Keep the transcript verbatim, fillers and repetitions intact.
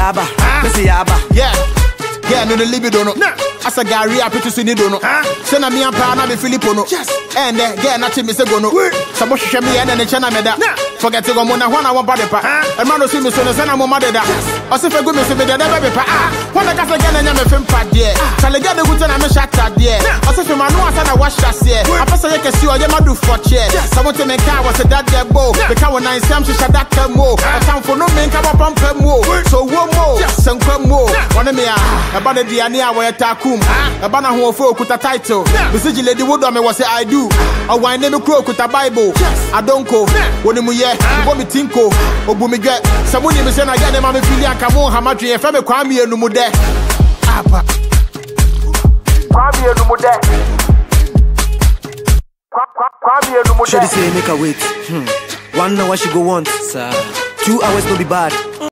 yaba, Missy yaba. Yeah, yeah, no the libido no. As a Gary, I put you in the no. Send me a pana be Filippo no. And then get nothing Mister Gono. Some show me and then the China meda. Forget to go on one hour body pa. And man see me so the son of my mother. As if I go miss me the never pa. When I got again and I'm a film pad yeah. Shall I get the good and I'm a shot at yeah. As if my no I wash that yeah. I pass a can see or you do for chair. Someone to make car was a dad there bow. The car when I am she shut that more. I come for no man come up on per more. So one more, some come more. One of me about the Diania where taku. A banner who folk with a title. The Sigi Lady Wood on me was say I do. A wine name croak with a Bible. I don't go. When you yeah, you me tinko. Or boom get someone you say I get them. I'm a feeling come on. How much if I'm a kwame no more there. Apa kwame no more there. Kwame no more there. Should say make a wait. Hmm. One hour she go want, sir. Two hours no be bad.